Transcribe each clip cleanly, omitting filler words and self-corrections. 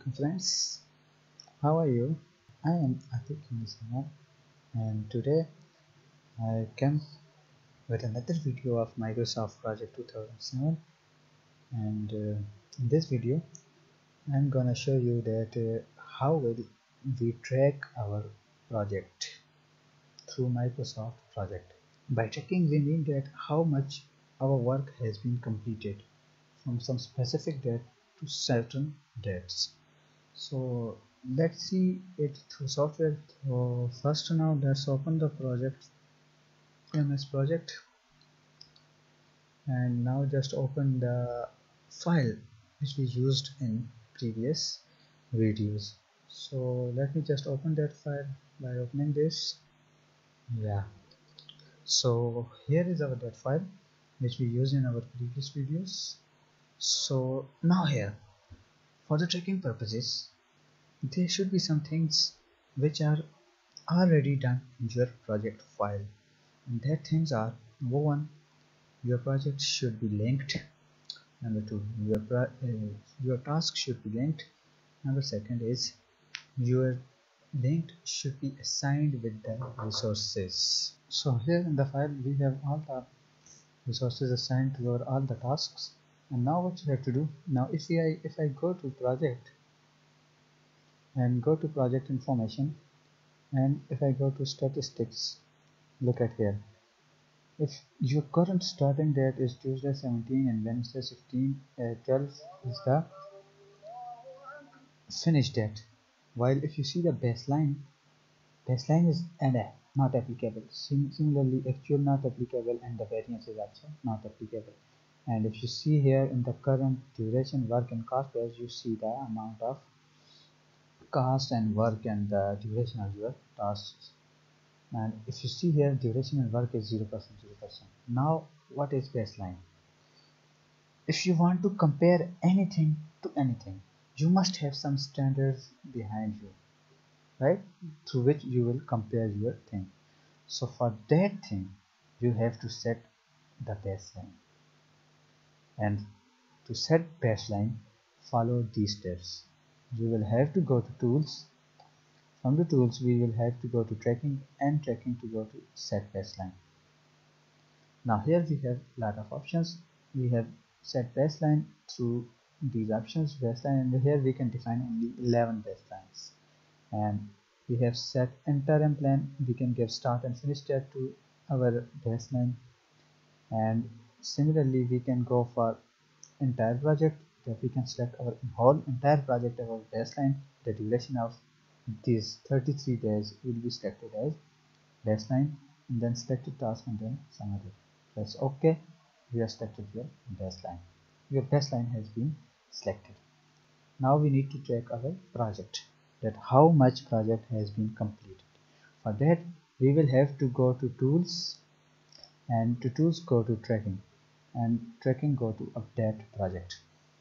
Welcome friends, how are you? I am Atik and today I came with another video of Microsoft Project 2007 and in this video I'm gonna show you that how will we track our project through Microsoft Project. By tracking we mean that how much our work has been completed from some specific date to certain dates. So let's see it through software. So first now let's open the project, MS project, and now just open the file which we used in previous videos. So let me just open that file by opening this. Yeah, so here is our that file which we used in our previous videos. So now here, for the tracking purposes, there should be some things which are already done in your project file, and that things are: number one, your project should be linked; number two, your task should be linked; number second is your linked should be assigned with the resources. So here in the file we have all the resources assigned to all the tasks. And now what you have to do now, if I go to project and go to project information, and if I go to statistics, look at here. If your current starting date is Tuesday 17 and Wednesday 12 is the finish date, while if you see the baseline is not applicable. Similarly, actual not applicable, and the variance is also not applicable. And if you see here in the current duration, work and cost page, you see the amount of cost and work and the duration of your tasks. And if you see here, duration and work is 0%, 0%. Now what is baseline? If you want to compare anything to anything, you must have some standards behind you, right, through which you will compare your thing. So for that thing you have to set the baseline, and to set baseline, follow these steps. You will have to go to tools. From the tools we will have to go to tracking, and tracking to go to set baseline. Now here we have a lot of options. We have set baseline through these options, baseline, and here we can define only 11 baselines. And we have set enter and plan. We can give start and finish date to our baseline, and similarly we can go for entire project, that we can select our whole entire project of our baseline. The duration of these 33 days will be selected as baseline, and then selected task, and then summary. Press OK. We have selected your baseline. Your baseline has been selected. Now we need to track our project, that how much project has been completed. For that we will have to go to tools, and to tools go to tracking, and tracking go to update project.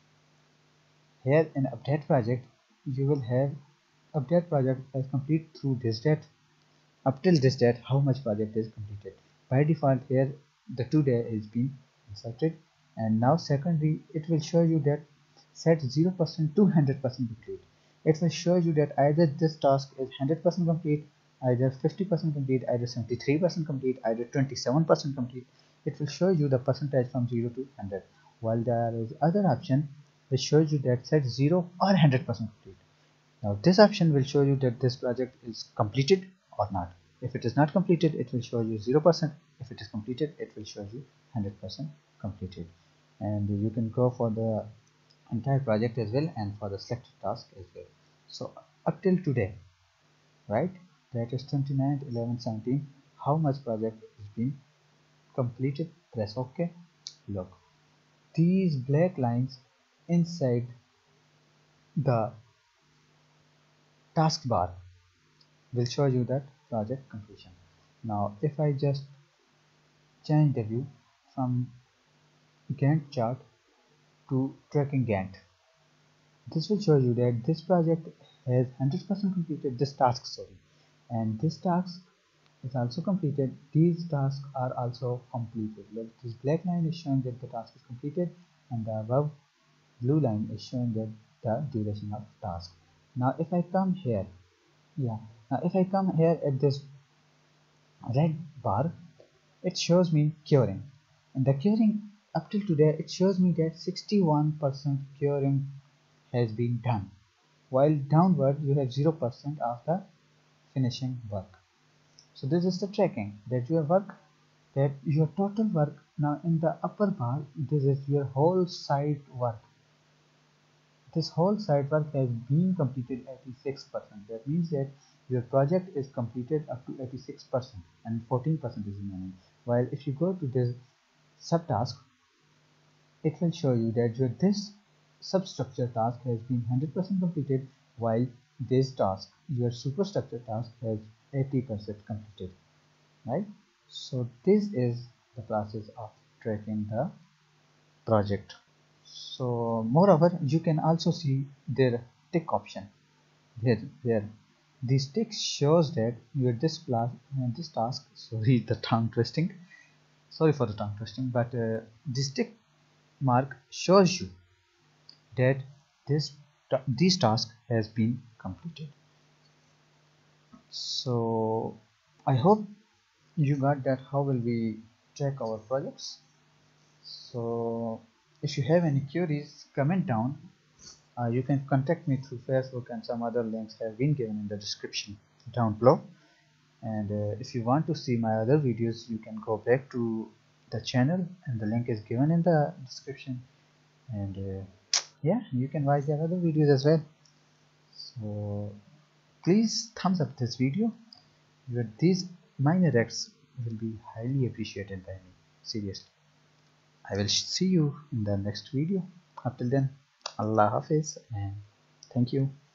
Here in update project you will have update project as complete through this date. Up till this date, how much project is completed. By default here the today is been inserted, and now secondly it will show you that set 0% to 100% complete. It will show you that either this task is 100% complete, either 50% complete, either 73% complete, either 27% complete. It will show you the percentage from 0 to 100, while there is other option which shows you that set 0 or 100% complete. Now this option will show you that this project is completed or not. If it is not completed, it will show you 0%. If it is completed, it will show you 100% completed. And you can go for the entire project as well, and for the selected task as well. So up till today, right, that is 29/11/17, how much project is being completed. Press OK. Look, these black lines inside the taskbar will show you that project completion. Now if I just change the view from Gantt chart to tracking Gantt, this will show you that this project has 100% completed, this task, sorry, and this task is also completed. These tasks are also completed. Look, this black line is showing that the task is completed, and the above blue line is showing that the duration of task. Now if I come here, yeah, now if I come here at this red bar, it shows me curing, and the curing up till today it shows me that 61% curing has been done, while downward you have 0% of the finishing work. So this is the tracking that your work, that your total work. Now in the upper bar, this is your whole site work. This whole site work has been completed 86%. That means that your project is completed up to 86% and 14% is remaining. While if you go to this subtask, it will show you that this substructure task has been 100% completed, while this task, your superstructure task, has 80% completed, right? So this is the process of tracking the project. So moreover, you can also see their tick option there. This tick shows that your this task, sorry the tongue twisting, sorry for the tongue twisting, but this tick mark shows you that this task has been completed. So I hope you got that how will we track our projects. So if you have any queries, comment down. You can contact me through Facebook, and some other links have been given in the description down below. And if you want to see my other videos, you can go back to the channel, and the link is given in the description. And yeah, you can watch the other videos as well. So please thumbs up this video. These minor acts will be highly appreciated by me, seriously. I will see you in the next video. Until then, Allah Hafiz, and thank you.